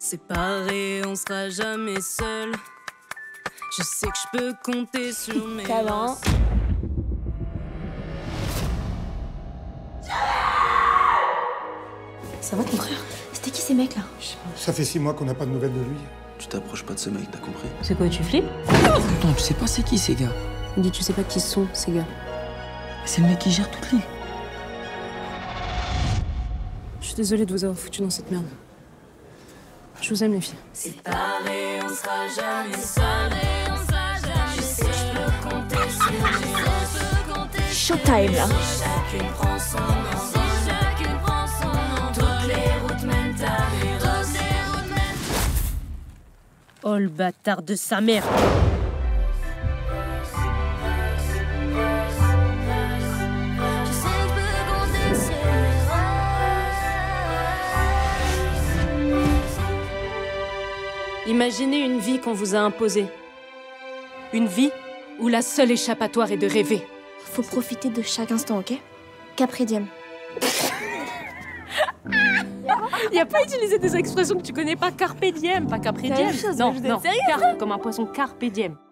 Séparés, on sera jamais seul. Je sais que je peux compter sur mes talents. Ça va ton frère? C'était qui ces mecs là? Ça fait 6 mois qu'on n'a pas de nouvelles de lui. Tu t'approches pas de ce mec, t'as compris? C'est quoi, tu flippes? Attends, tu sais pas c'est qui ces gars? On dit tu sais pas qui sont ces gars. C'est le mec qui gère toute l'île. Je suis désolée de vous avoir foutu dans cette merde. Je vous aime les filles. Séparés, on sera jamais seul. Je sais que je peux compter sur mes Showtime là. Chacune prend son envol. Chacune prend son envol. Toutes les routes mènent à Véros. Oh le bâtard de sa mère. Je sais que je peux compter sur mes Imaginez une vie qu'on vous a imposée. Une vie où la seule échappatoire est de rêver. Faut profiter de chaque instant, ok? Carpe diem. Y a pas utilisé des expressions que tu connais pas, carpe diem, pas carpe diem. la même chose, Non, vous êtes non, sérieux, carpe, comme un poisson, carpe diem.